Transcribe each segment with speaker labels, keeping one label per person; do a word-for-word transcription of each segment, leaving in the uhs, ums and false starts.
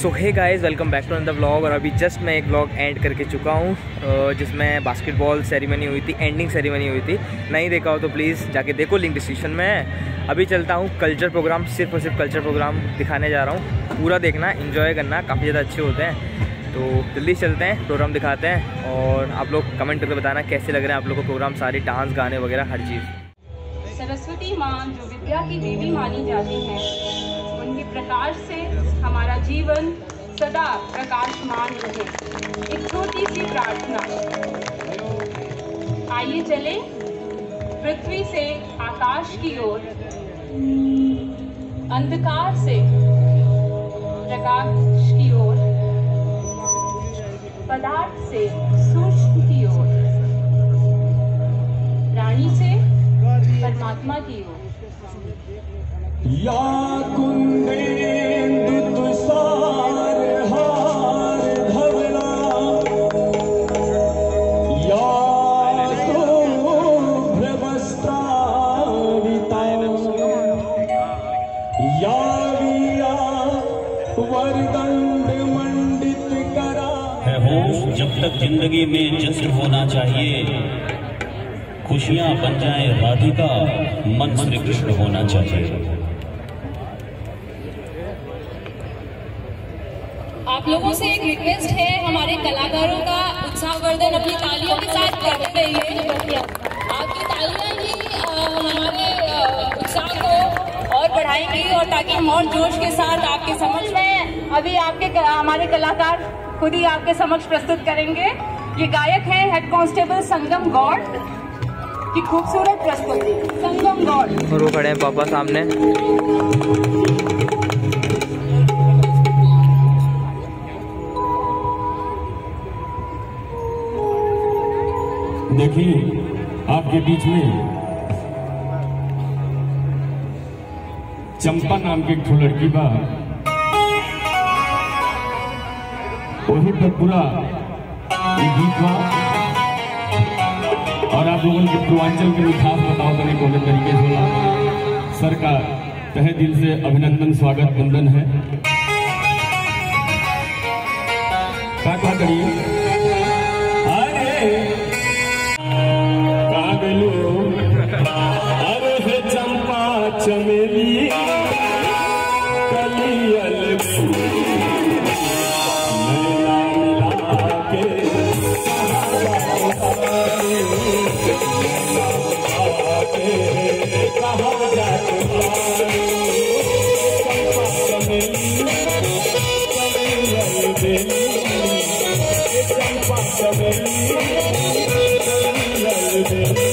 Speaker 1: So hey guys, welcome back to another vlog. और अभी just मैं एक व्लॉग एंड करके चुका हूँ जिसमें बास्केटबॉल सेरेमनी हुई थी, एंडिंग सेरेमनी हुई थी। नहीं देखा हो तो प्लीज़ जाके देखो, लिंक डिस्क्रिप्शन में है। अभी चलता हूँ कल्चर प्रोग्राम, सिर्फ और सिर्फ कल्चर प्रोग्राम दिखाने जा रहा हूँ। पूरा देखना, इन्जॉय करना, काफ़ी ज़्यादा अच्छे होते हैं। तो जल्दी चलते हैं, प्रोग्राम दिखाते हैं और आप लोग कमेंट करके बताना कैसे लग रहे हैं आप लोग को प्रोग्राम, सारे डांस, गाने वगैरह हर चीज़।
Speaker 2: सरस्वती माँ जो विद्या की देवी मानी जाती हैं, उनके प्रकाश से हमारा जीवन सदा प्रकाशमान रहे। एक छोटी सी प्रार्थना। आइए चले पृथ्वी से आकाश की ओर, अंधकार से प्रकाश की ओर, पदार्थ से सूक्ष्म की ओर, प्राणी से परमात्मा की ओर।
Speaker 3: या कुंदेन्दु तुषार हार धवला, या शुभ्र वस्त्रावृता, या वीरा वरदंड मंडित करा।
Speaker 4: है होश जब तक जिंदगी में जश्न होना चाहिए, खुशियां बन जाए राधिका, मन श्री कृष्ण होना चाहिए।
Speaker 5: आप लोगों से एक रिक्वेस्ट है, हमारे कलाकारों का उत्साहवर्धन अपनी तालियों के साथ करते रहिए। आपकी तालियां ही हमारे उत्साह को और बढ़ाएंगी, और ताकि हम और जोश के साथ आपके समक्ष में अभी आपके हमारे कलाकार खुद ही आपके समक्ष प्रस्तुत करेंगे। ये गायक हैं हेड कांस्टेबल संगम गौड़ की खूबसूरत प्रस्तुति। संगम गौड़
Speaker 1: और वो खड़े हैं पापा सामने।
Speaker 3: देखिए आपके बीच में चंपा नाम के एक ठो लड़की बा, वही पर पूरा गीत बा। और आप लोगों के पूर्वांचल के मिठास बताओ तो कौन तरीके से होला। सर का तहे दिल से अभिनंदन, स्वागत, वंदन है। क्या क्या करिए अरे हे चंपा चमेली कलियल फूल, नैना मिला के कहा जाते चंपा चमेली कलियल बेली, चंपा चमेली कलियल बेली।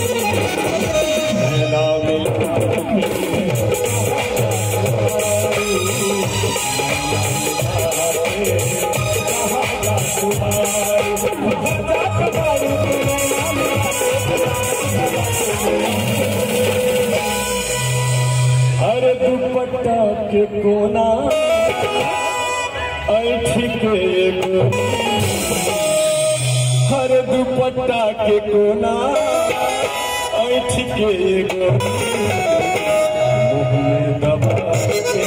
Speaker 3: अरे दुपट्टा के कोना ऐठी के गोरी, हर दुपट्टा के कोना ऐठी के गोरी, मुँह में दबा के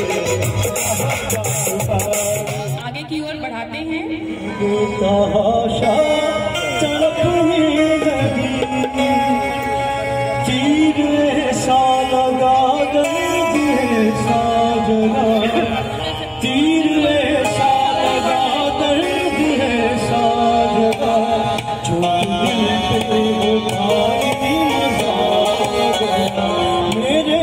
Speaker 5: आगे की ओर बढ़ाते हैं।
Speaker 3: आशा चढ़ती लगी, तीर सा लगा गई साजना, तीर सा लगा गई साजना, मेरे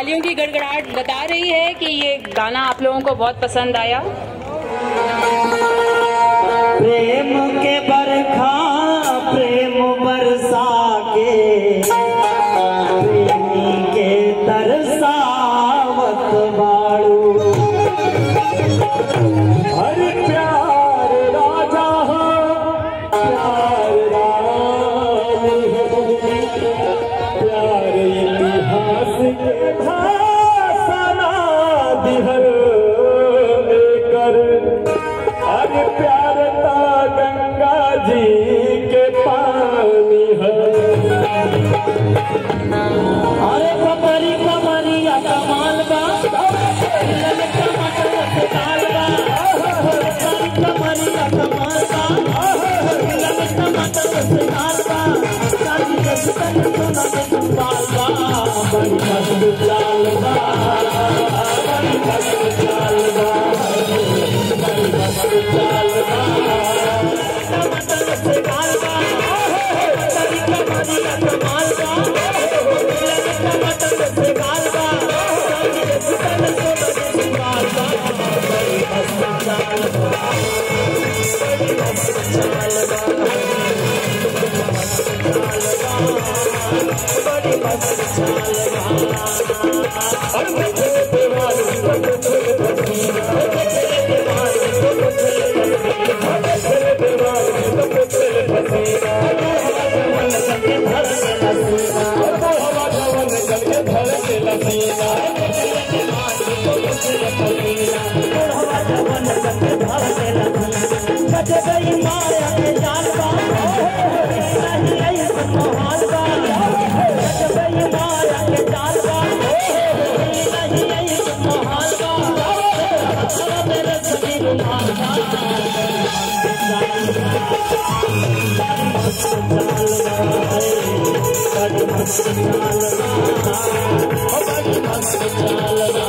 Speaker 2: तालियों की गड़गड़ाहट बता रही है कि ये गाना आप लोगों को बहुत पसंद आया।
Speaker 6: प्रेम के बरखा प्रेम बरसा के प्रेमी के तरसावत बाड़ू। हर प्यार राजा हो प्यार रानी हो, प्यार इतिहास के भाषा दिहर कर। हर प्यार ता गंगा जी के पानी है। अरे कमरी कमरिया कमाल बा टमाटर से दाल बा। कमरिया कमाल बा टमाटर से दाल बा। शादी के सुतन सोना के संभाल बा। बड़ी मस्त चाल बा बड़ी मस्त चाल बा बड़ी मस्त चाल बा। टमाटर से दाल बा कमरिया कमाल बा। टमाटर से दाल बा शादी के सुतन सोना के संभाल बा। बड़ी मस्त चाल बा बड़ी मस्त चाल बा बड़ी मस्त चाल बा। और मुझे दीवानी को मुझे पसीना मुझे दीवानी को मुझे पसीना मुझे दीवानी को मुझे पसीना। हवा जवन करके धर के लसीना हवा जवन करके धर के लसीना मुझे दीवानी को मुझे पसीना हवा जवन करके धर के लसीना। बच गई माया के जाल बा नहीं आई संभाल बा। बच गई माया के जाल बा नहीं आई संभाल बा। मेरे सभी रुमाल बा बड़ी मस्त चाल बा बड़ी मस्त चाल बा।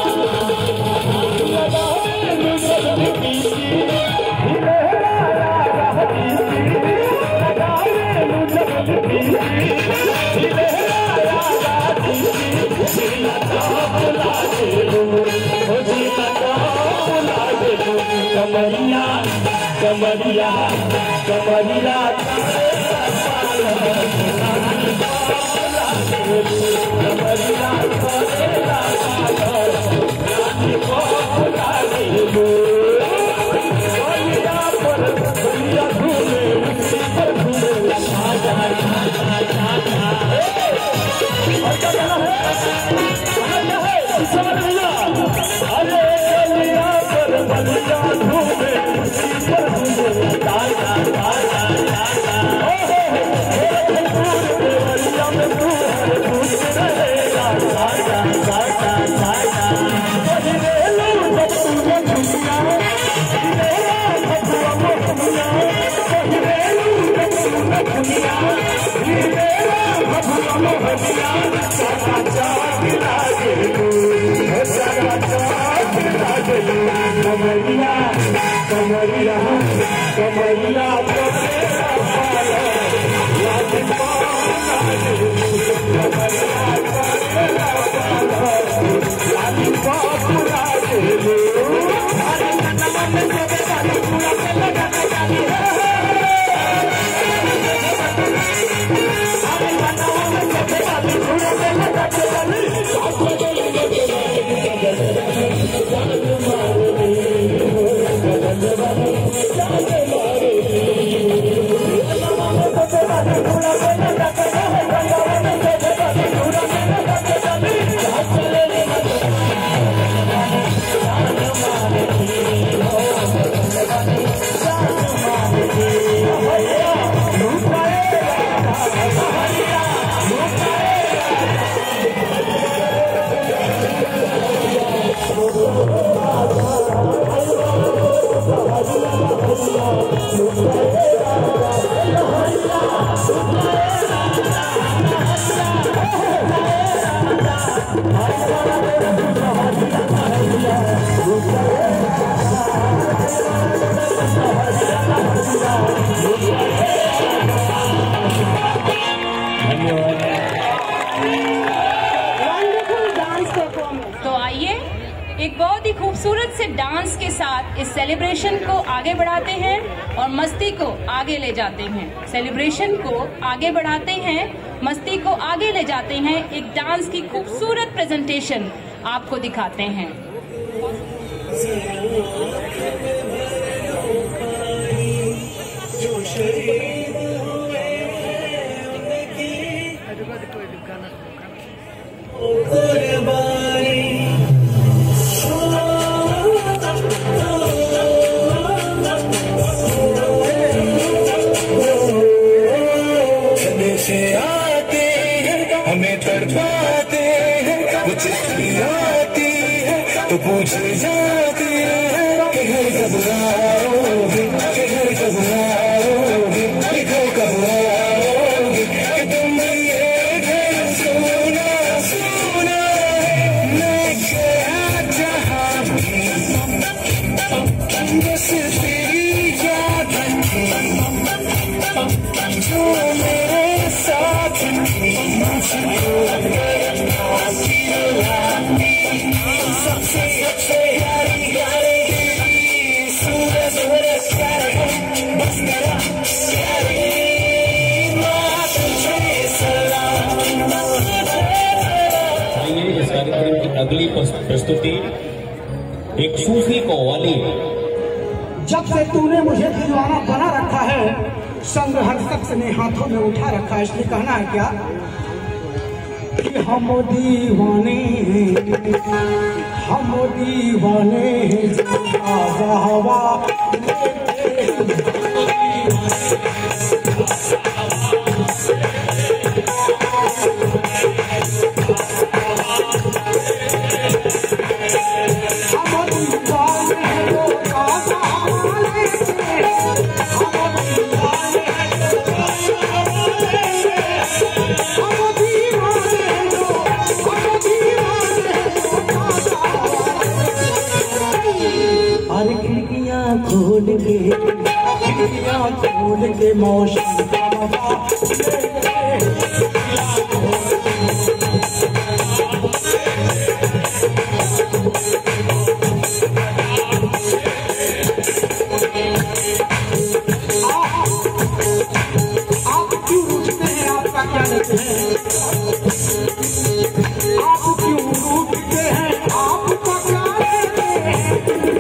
Speaker 6: कमरिया कमरिया कमरिया कमरिया कमरिया कमरिया
Speaker 2: एक बहुत ही खूबसूरत से डांस के साथ इस सेलिब्रेशन को आगे बढ़ाते हैं और मस्ती को आगे ले जाते हैं। सेलिब्रेशन को आगे बढ़ाते हैं, मस्ती को आगे ले जाते हैं। एक डांस की खूबसूरत प्रेजेंटेशन आपको दिखाते हैं।
Speaker 6: हमें तड़पाते हैं, कुछ आती है तो पूछ जाती है कि घर कब आओगे, कि घर कब आओगे, कि घर कब आओगे, कि तुम ये घर सोना सोना मैं गया जहाँ बस तेरी याद जो मेरे साथ सबसे अच्छे यारी यारी सूरज सूरज बस मेरा
Speaker 4: आइए इस कार्यक्रम की अगली प्रस्तुति एक सूफी कव्वाली।
Speaker 7: जब से तूने मुझे दीवाना बना रखा है, संग हर शख्स ने हाथों में उठा रखा है। इसलिए कहना है क्या कि हम दीवाने हैं, हम दीवाने हैं, ताज़ा हवा खोल के खिड़कियाँ खोल के मौसम का आप क्यों रुकते हैं? आपका क्या लेते हैं? आप क्यों रुकते हैं? आपका क्या लेते हैं?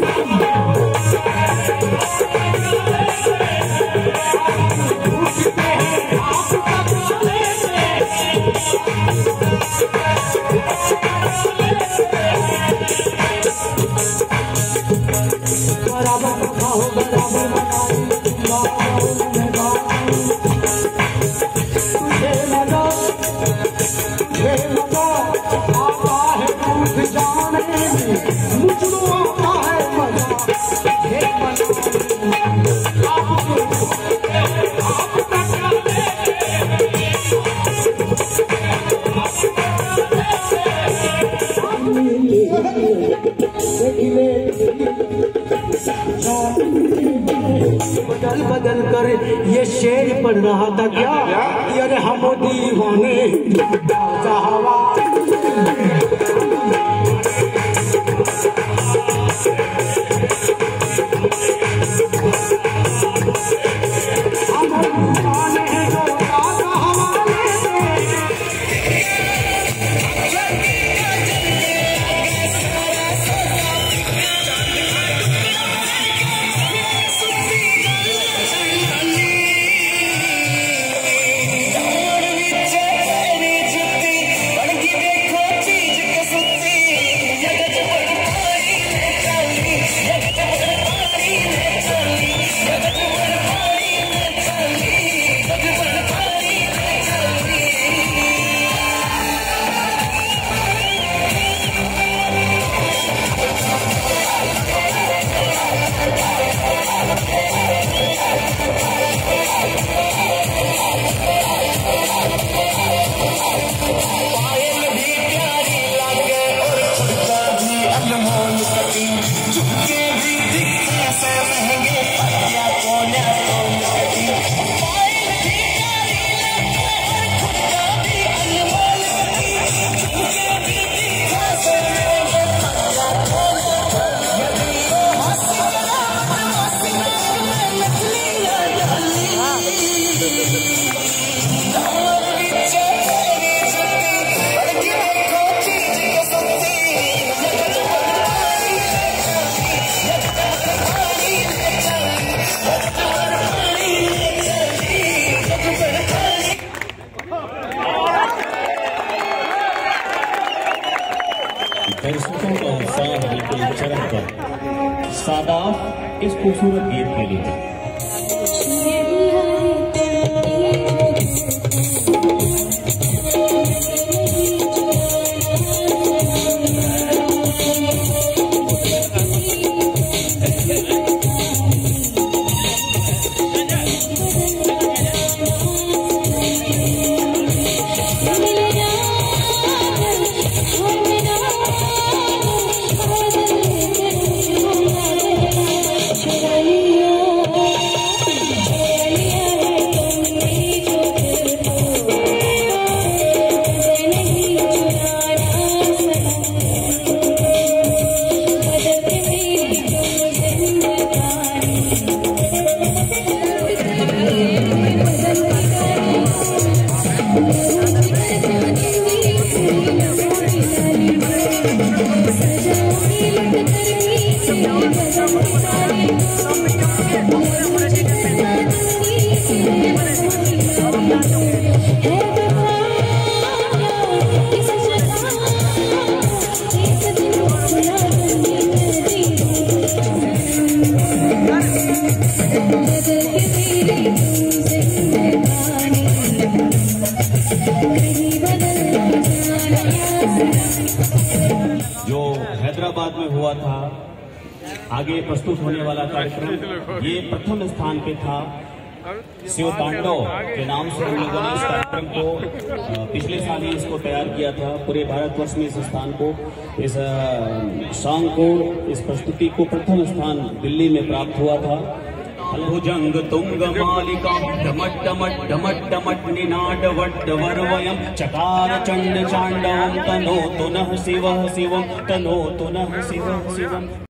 Speaker 7: बदल बदल कर ये शेर पढ़ रहा था क्या? अरे हम दीवाने ताज़ा हवा
Speaker 6: बड़े
Speaker 4: दर्शकों का उत्साह बिल्कुल चरम पर। सादाफ इस खूबसूरत गीत के लिए। जो हैदराबाद में हुआ था, आगे प्रस्तुत होने वाला कार्यक्रम ये प्रथम स्थान पे था। शिव तांडव के नाम से हम लोगों ने इस कार्यक्रम को पिछले साल ही इसको तैयार किया था। पूरे भारतवर्ष में इस स्थान को, इस सॉन्ग को, इस प्रस्तुति को प्रथम स्थान दिल्ली में प्राप्त हुआ था। भुजंग तुंग मालिका डमट डमट डमट डमट निनाद वट वरवयम चकार चंड चांडवम तनो तुनः शिवः शिवम तनो तुनः शिवः शिवम।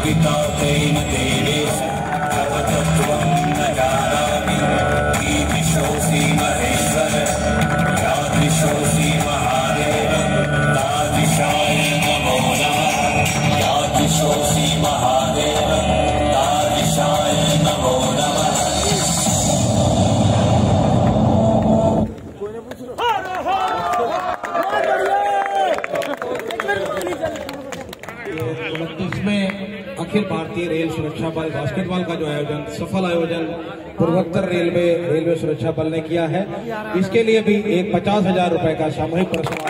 Speaker 8: अखिल भारतीय रेल सुरक्षा बल बास्केटबॉल का जो आयोजन सफल आयोजन पूर्वोत्तर रेलवे रेलवे सुरक्षा बल ने किया है, इसके लिए भी एक पचास हजार रुपए का सामूहिक पुरस्कार।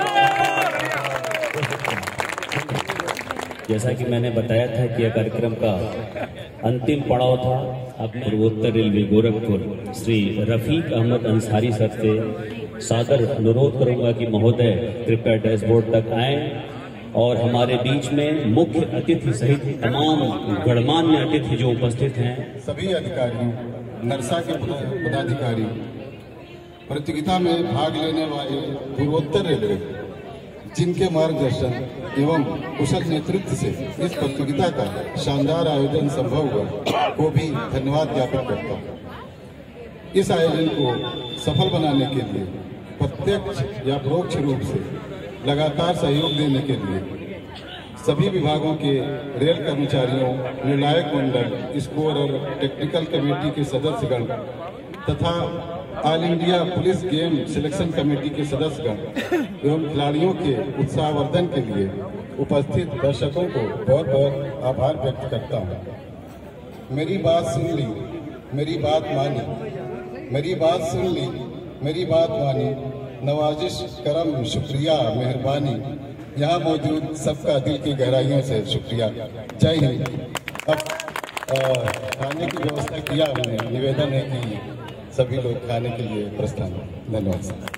Speaker 4: जैसा कि मैंने बताया था कि यह कार्यक्रम का अंतिम पड़ाव था। अब पूर्वोत्तर रेलवे गोरखपुर श्री रफीक अहमद अंसारी सर से सादर अनुरोध करूंगा कि महोदय कृपया डैशबोर्ड तक आए और हमारे बीच में मुख्य अतिथि सहित तमाम गणमान्य अतिथि जो उपस्थित हैं,
Speaker 9: सभी अधिकारियों, नरसा के पदाधिकारी, प्रतियोगिता में भाग लेने वाले पूर्वोत्तर रेलवे जिनके मार्गदर्शन एवं कुशल नेतृत्व से इस प्रतियोगिता का शानदार आयोजन संभव हुआ, को भी धन्यवाद ज्ञापित करता हूँ। इस आयोजन को सफल बनाने के लिए प्रत्यक्ष या परोक्ष रूप से लगातार सहयोग देने के लिए सभी विभागों के रेल कर्मचारियों, निर्णायक मंडल, स्कोर और टेक्निकल कमेटी के सदस्यगण तथा all India police game selection committee के सदस्यगण एवं खिलाड़ियों के उत्साहवर्धन के लिए उपस्थित दर्शकों को बहुत बहुत आभार व्यक्त करता हूँ। मेरी बात सुन ली, मेरी बात मानी, मेरी बात सुन ली, मेरी बात मानी, नवाजिश, करम, शुक्रिया, मेहरबानी, यहाँ मौजूद सबका दिल की गहराइयों से शुक्रिया। जय हिंद। अब खाने की व्यवस्था किया हमने, निवेदन है कि सभी लोग खाने के लिए प्रस्थान। धन्यवाद।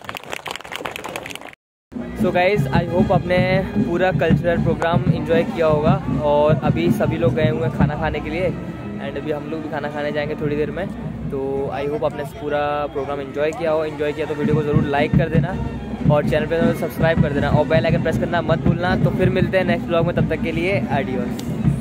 Speaker 1: सो गाइज, आई होप आपने पूरा कल्चरल प्रोग्राम एंजॉय किया होगा और अभी सभी लोग गए हुए हैं खाना खाने के लिए एंड अभी हम लोग भी खाना खाने जाएंगे थोड़ी देर में। तो आई होप आपने पूरा प्रोग्राम एंजॉय किया हो। एंजॉय किया तो वीडियो को ज़रूर लाइक कर देना और चैनल पे सब्सक्राइब कर देना और बेल आइकन प्रेस करना मत भूलना। तो फिर मिलते हैं नेक्स्ट ब्लॉग में, तब तक के लिए एडियोस।